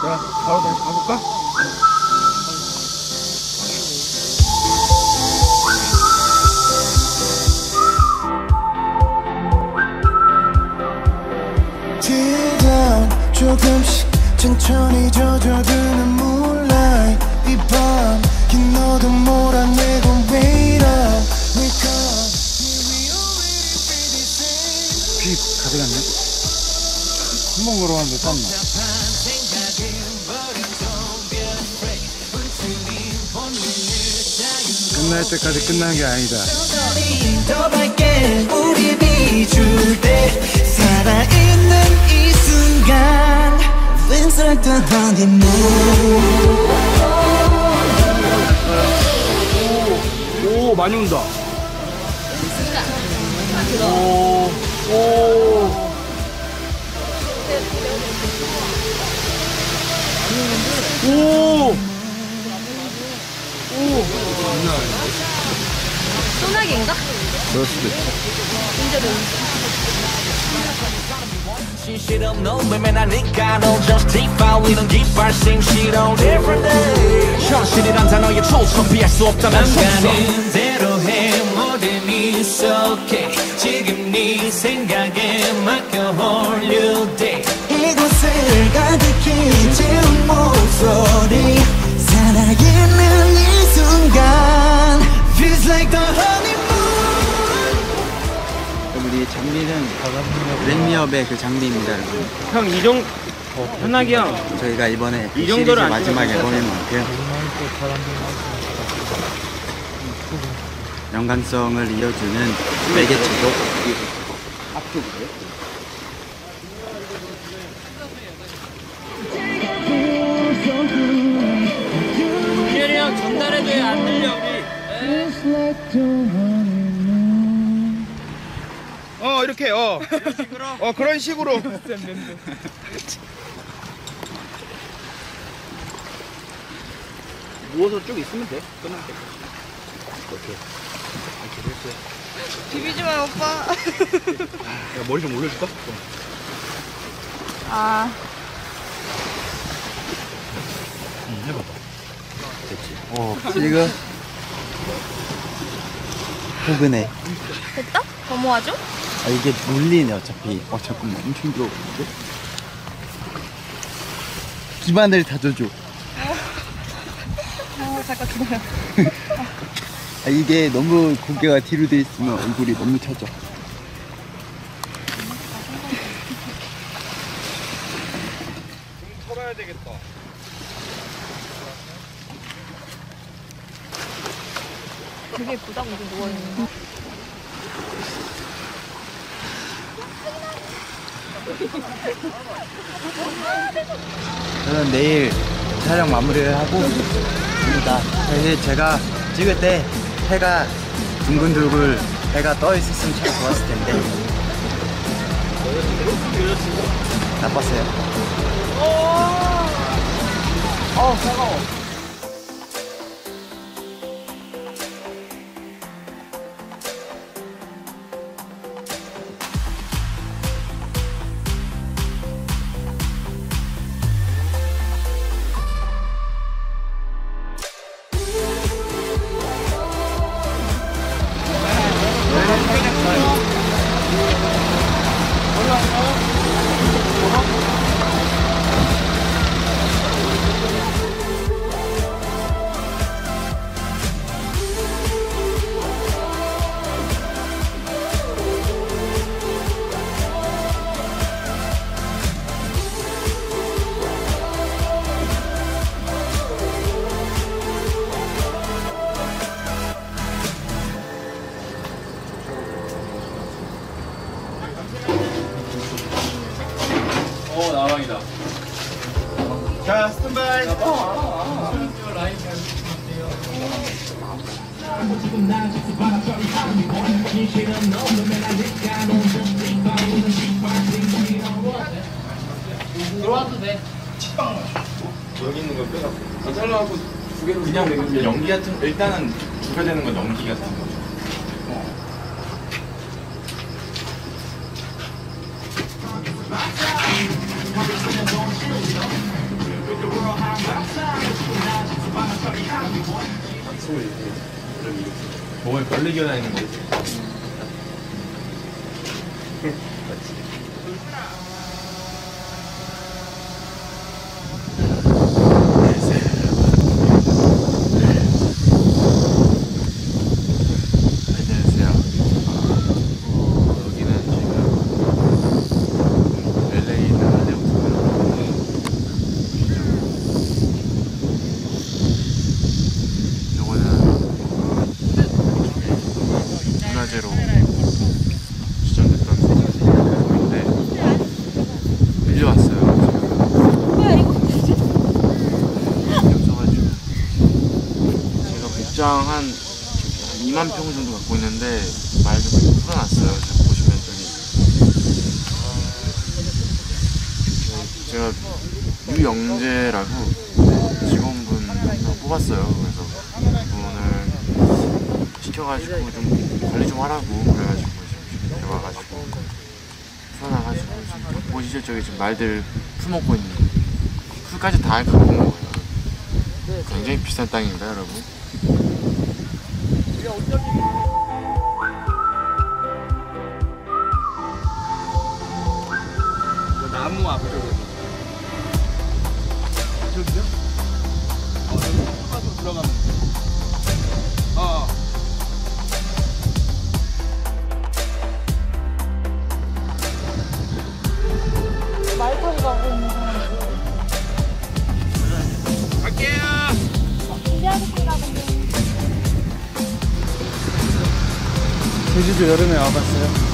자, 바로 다시 가볼까? 조금씩 천천히 젖어드는 moonlight 이 밤 긴 어둠 몰아내고 wait up wake up 비 가져갔네? 한번 걸어왔는데 쌌나? 끝날 때까지 끝난 게 아니다. 더 밝게 우리 비출 때 살아있는 이 순간 Inside the honeymoon 오, 많이 온다. 오, 오. 오. 오. 소나기인가? 그럴 수도 있어. Shit no 매매나니까 no justify we don't keep our same shit on different days 현실이란 단어의 초점 피할 수 없다면 가는 대로 해 뭐든 익숙해 지금 네 생각에 맡겨 all you day 이곳을 가득히 채운 목소리 살아있는 이 순간 Feels like the honeymoon 우리 장비는 랜미업의 그 장비입니다, 여러분. 형, 이 정도 편하게 형. 저희가 이번에 그 이 시리즈 정도는 안 마지막 찍어도 앨범인 만큼 연관성을 이어주는 매개체도 앞쪽으로요? 기현이 형 전달해도 안 들려 우리. 이렇게 이런 식으로. 그런 식으로. 누워서 쭉 있으면 돼. 끝날 때. 이렇게. 이렇게 됐어요. 비비지 마 오빠. 야, 머리 좀 올려줄까? 아. 해봐. 됐지. 지금 포근해. 됐다? 더 모아줘? 아, 이게 물리네 어차피. 잠깐만, 엄청 들어오는데? 기반을 다져줘. 잠깐 기다려. 아, 이게 너무 고개가 뒤로 돼 있으면 얼굴이 너무 처져. 좀 털어야 되겠다. 되게 예쁘다, 근데 누워있는 거. 저는 내일 촬영 마무리를 하고 있습니다. 사실 제가 찍을 때 해가 둥글둥글 해가 떠 있었으면 참 좋았을 텐데 나빴어요. 차가워. 나방이다. 자, 스탠바이. 들어와도 돼. 여기 있는 걸 빼갖고. 안 잘라갖고 두 개로 그냥 연기 같은, 일단은 죽여야 되는 건 연기 같은 거죠. 몸에 벌레 기어다니는 거. 안녕하세요. 여기는 지금 LA 있는 할리우드고요. 요거는 문화재로 지정됐던 건데 밀려왔어요. 뭐야 이거 뭐지? 없어가지고 제가 복장 한 2만 평 정도 갖고 있는데 말도 많이 풀어놨어요. 지금 보시면 저기 제가 유영재라고 직원분 뽑았어요. 그래서 이분을 시켜가지고 좀 관리 좀 하라고 그래가지고 지금 데려와가지고 풀어놔가지고 지금 보시죠. 저기 지금 말들 풀 먹고 있는 풀까지 다 갖고 온 거예요. 굉장히 비싼 땅입니다, 여러분. 나무 앞쪽에. 저기요? 여기 가서 들어가면 돼. 말 타고 가고 있는 사람들. 갈게요. 준비하겠습니다 근데. 제주도 여름에 와봤어요?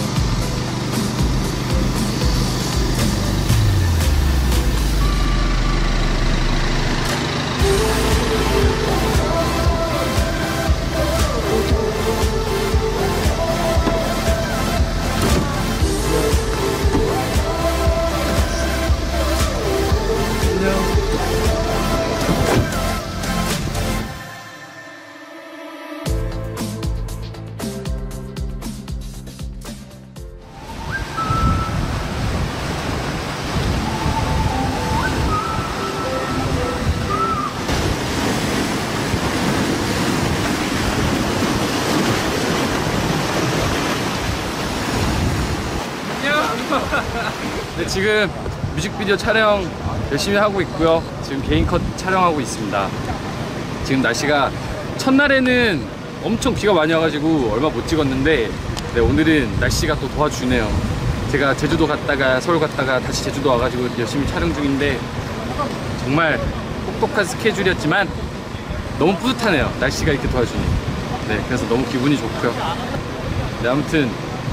네, 지금 뮤직비디오 촬영 열심히 하고 있고요. 지금 개인 컷 촬영하고 있습니다. 지금 날씨가 첫날에는 엄청 비가 많이 와가지고 얼마 못 찍었는데 네, 오늘은 날씨가 또 도와주네요. 제가 제주도 갔다가 서울 갔다가 다시 제주도 와가지고 열심히 촬영 중인데 정말 혹독한 스케줄이었지만 너무 뿌듯하네요. 날씨가 이렇게 도와주니. 네, 그래서 너무 기분이 좋고요. 네, 아무튼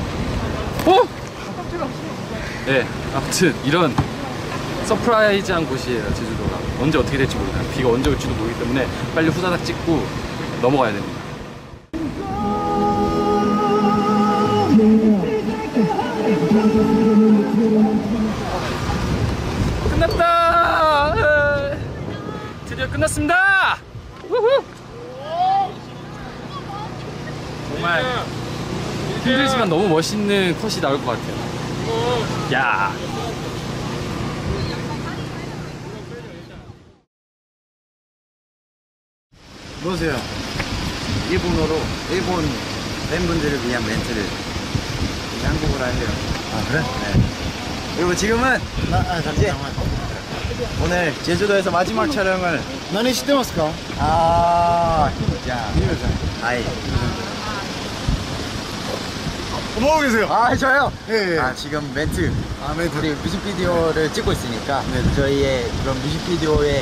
네, 아무튼 이런 서프라이즈한 곳이에요. 제주도가 언제 어떻게 될지 모르겠어요. 비가 언제 올지도 모르기 때문에 빨리 후다닥 찍고 넘어가야 됩니다. 끝났다. 드디어 끝났습니다. 우후. 정말 힘들지만 너무 멋있는 컷이 나올 것 같아요. 야. 보세요. 일본어로 일본 팬분들을 위한 멘트를 한국어로 하려요. 아 그래? 네. 그리고 지금은 이제 오늘 제주도에서 마지막 촬영을 何知ってますか? 아 진짜 아이 뭐하고 계세요? 아 저요? 예, 예. 아 지금 멘트 멘트. 우리 뮤직비디오를 찍고 있으니까 저희의 그런 뮤직비디오의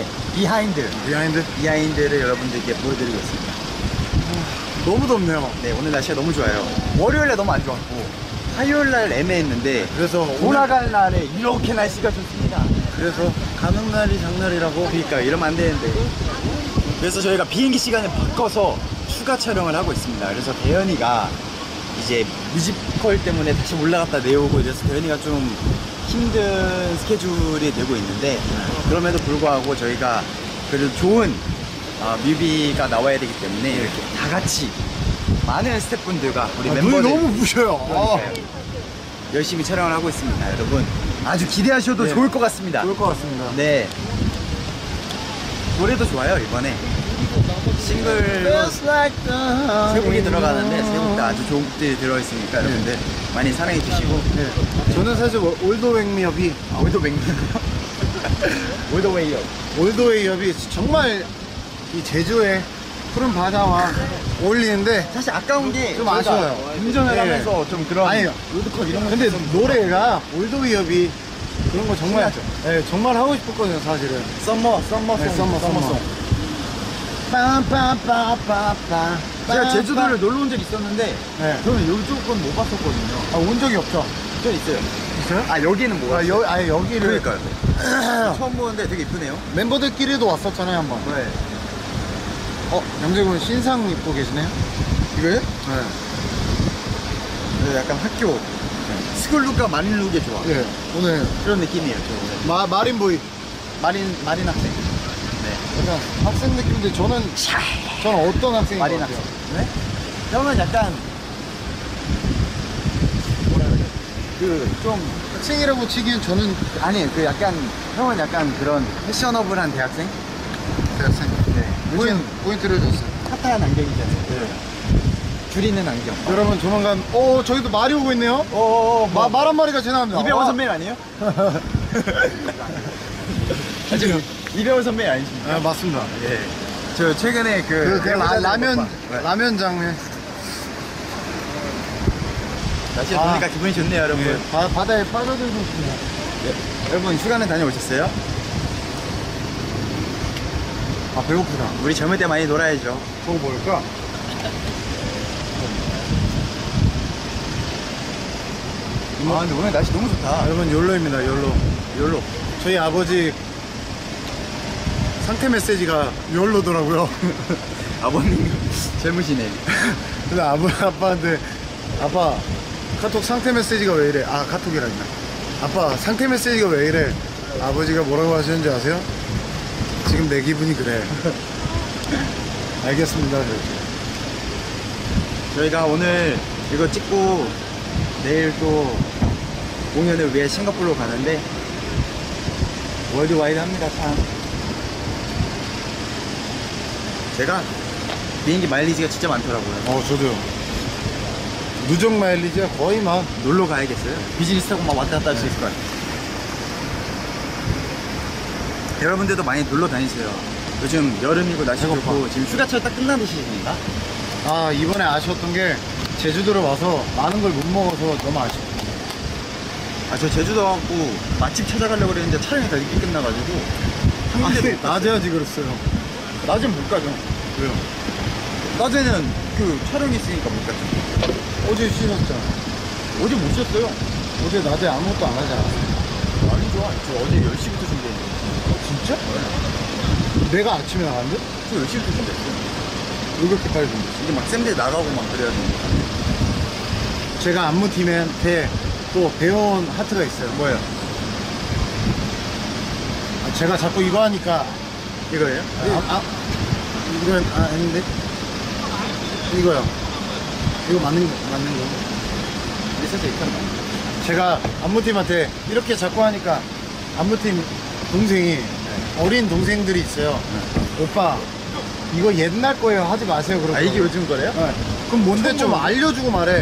비하인드를 여러분들께 보여드리고 있습니다. 너무 덥네요. 네 오늘 날씨가 너무 좋아요. 월요일에 너무 안 좋았고 화요일날 애매했는데 그래서 돌아갈 날에 이렇게 날씨가 좋습니다. 그래서 가는 날이 장날이라고. 그러니까 이러면 안 되는데 그래서 저희가 비행기 시간을 바꿔서 추가 촬영을 하고 있습니다. 그래서 대현이가 이제 뮤지컬 때문에 다시 올라갔다 내려오고 이래서 대현이가 좀 힘든 스케줄이 되고 있는데 그럼에도 불구하고 저희가 그래도 좋은 뮤비가 나와야 되기 때문에 이렇게 다 같이 많은 스태프분들과 우리 눈이 멤버들 너무 부셔요. 그러니까요. 열심히 촬영을 하고 있습니다. 여러분 아주 기대하셔도 네. 좋을 것 같습니다. 좋을 것 같습니다. 네 노래도 좋아요 이번에. 싱글로 세 곡이 들어가는데 세 곡 다 아주 좋은 곡들이 들어있으니까 여러분들 많이 사랑해 주시고. 네. 저는 사실 올드웨이업이 올드웨이업이 정말 이 제주의 푸른 바다와 어울리는데 사실 아까운 게 좀 아쉬워요. 운전을 네. 하면서 좀 그런 아니, 로드컵 이런 거. 근데 노래가 올드웨이업이 그런 거 정말 신나죠? 네, 정말 하고 싶었거든요 사실은. 썸머송. 네, 썸머송. 빰빰빰빰빰. 제가 제주도를 놀러 온 적 있었는데 네. 저는 이쪽은 못 봤었거든요. 아, 온 적이 없죠? 저 있어요. 있어요? 아 여기는 못 봤어요. 아예 여기를 그러니까요. 처음 보는데 되게 이쁘네요. 멤버들끼리도 왔었잖아요 한번. 네. 양재군 신상 입고 계시네요? 이거요? 네. 네, 약간 학교 스쿨룩과 마린룩이 좋아. 예. 오늘 그런 느낌이에요. 저 오늘. 마린보이. 마린 학생. 네. 약간 학생 느낌인데 저는 어떤 학생인 것 마린 같아요? 학생. 네? 형은 약간 뭐라 그래? 그 좀 학생이라고 치기엔 저는 아니 그 약간 형은 약간 그런 패셔너블한 대학생? 대학생. 네. 요즘 포인트를 줬어요. 핫한 안경이잖아요. 네. 줄이는 안경. 여러분 조만간 저기도 말이 오고 있네요. 말 한 마리가 지나갑니다. 이병헌 선배님 아니에요? 지금 이병헌 선배님 아니십니까? 아, 맞습니다. 예. 저 최근에 그 라면 네. 장면. 날씨 좋으니까 기분이 좋네요, 여러분. 예. 바다에 빠져들고 있습니다. 여러분 휴가는 다녀오셨어요? 아, 배고프다. 우리 젊을 때 많이 놀아야죠. 저거 뭘까? 아 근데 오늘 날씨 너무 좋다. 여러분 욜로입니다. 욜로. 저희 아버지 상태 메시지가 욜로더라고요. 아버님 젊으시네. 근데 아빠한테 아빠 카톡 상태 메시지가 왜 이래? 아, 카톡이라 했나? 아빠 상태 메시지가 왜 이래? 아버지가 뭐라고 하시는지 아세요? 지금 내 기분이 그래. 알겠습니다. 저희가 오늘 이거 찍고 내일 또 공연을 위해 싱가포르로 가는데 월드와이드 합니다. 참 제가 비행기 마일리지가 진짜 많더라고요. 저도요. 누적 마일리지가 거의 막 놀러 가야겠어요. 비즈니스 타고 막 왔다 갔다 할 수 있을 것 같아요. 여러분들도 많이 놀러 다니세요. 요즘 여름이고 날씨 좋고 지금 휴가철 딱 끝나는 시즌인가? 이번에 아쉬웠던 게 제주도를 와서 많은 걸 못 먹어서 너무 아쉽고. 저 제주도 가고 맛집 찾아가려고 그랬는데 촬영이 다 늦게 끝나가지고 한 군데도 못 갔어요. 낮에 하지 그랬어요. 낮엔 못 가죠. 왜요? 낮에는 그 촬영이 있으니까 못 가죠. 어제 쉬셨잖아. 어제 못 쉬었어요. 어제 낮에 아무것도 안 하지 않았어? 아니죠. 저 어제 10시부터 준비했는데. 진짜? 내가 아침에 나갔는데? 저 10시부터 준비했어요. 왜 그렇게 빨리 준비했어? 이게 막 쌤들 나가고 막 그래야 되니까. 제가 안무팀한테 또 배운 하트가 있어요. 뭐예요? 제가 자꾸 이거 하니까 이거예요? 이건 아닌데? 이거요. 이거 맞는 거. 리서치 이렇게 하는 거. 제가 안무팀한테 이렇게 자꾸 하니까 안무팀 동생이 어린 동생들이 있어요. 오빠 이거 옛날 거예요. 하지 마세요. 그러고. 이게 요즘 거래요? 네. 그럼 뭔데 좀 알려주고 말해.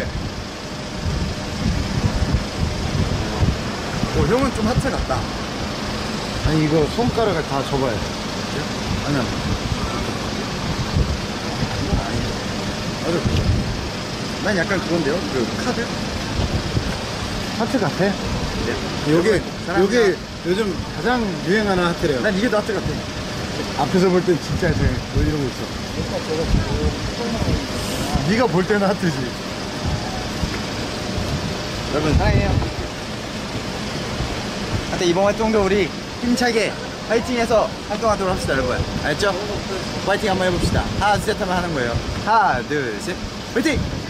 형은 좀 하트 같다. 아니 이거 손가락을 다 접어야 돼. 아니야. 난 약간 그건데요? 그 카드? 하트 같아. 네. 요게 사랑합니다. 요게 요즘 가장 유행하는 하트래요. 난 이게 더 하트 같아. 앞에서 볼 땐 진짜 너 이러고 있어. 네가 볼 때는 하트지. 여러분 사랑해요. 하여튼 이번 활동도 우리 힘차게 파이팅해서 활동하도록 합시다 여러분. 알죠? 파이팅 한번 해봅시다. 하나 둘 셋 하면 하는 거예요. 하나 둘 셋 파이팅!